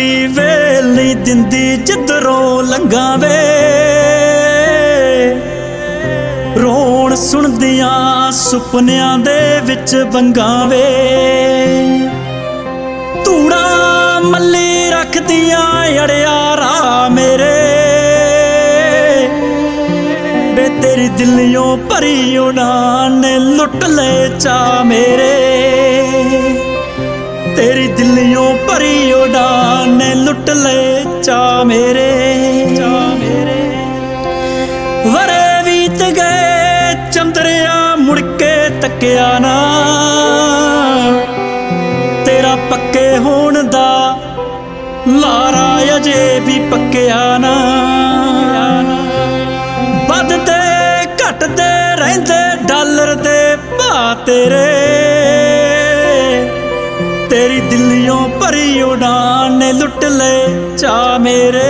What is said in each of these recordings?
अखी वेल नहीं दिंदी जिधरों लंघा वे रोण सुनदियां सुपनियां दे विच बंगा वे धूड़ा मल्ली रखदियां अड़िया राह मेरे बे तेरी दिलियों भरी उड़ान ने लुट ले चा मेरे तेरी दिलियों भरी उड़ान ने लुट ले चा मेरे वरे बीत गए चंद्रिया मुड़ के तकिया ना तेरा पक्के होण दा लारा अजे भी पक्किया ना बदते घटते रहिंदे डॉलर दे भा तेरे तेरी दिलियों भरी उड़ान ने लुट ले चा मेरे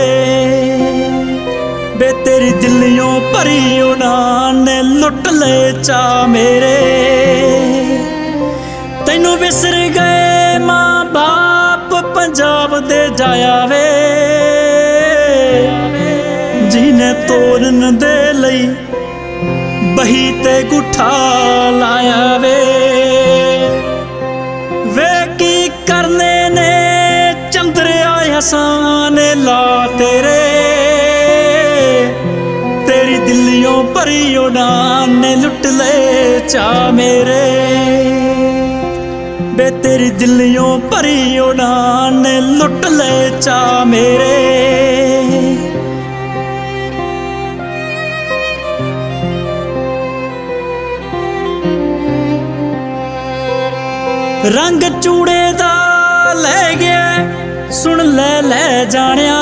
बे तेरी दिलियों भरी उड़ान ने लुट ले चा मेरे तैनू विसर गए मां बाप पंजाब दे जाया वे जिने तोरन दे लई बही ते गुठा लाया वे की करने ने चंद्रिया हसान ला तेरे तेरी दिलियों भरी उड़ान ने लुट ले चा मेरे बे तेरी दिलियों भरी उड़ान ने लुट ले चा मेरे रंग चूड़े दा ले गया सुन ले जानिया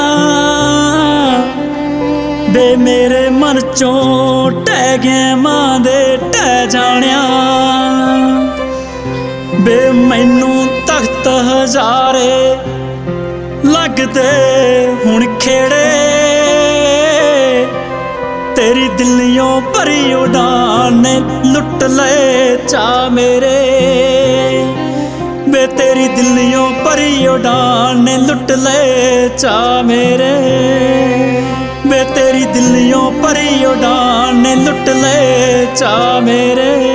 बे मेरे मन चों टह गए मां दे टह जानिया बे मैनू तख्त हजारे लगदे हुण खेड़े तेरी दिलियों भरी उड़ान ने लुट ले चा मेरे बे तेरी दिलियों भरी उड़ान ने लुट ले चा मेरे बे तेरी दिलियों भरी उड़ान ने लुट ले चा मेरे।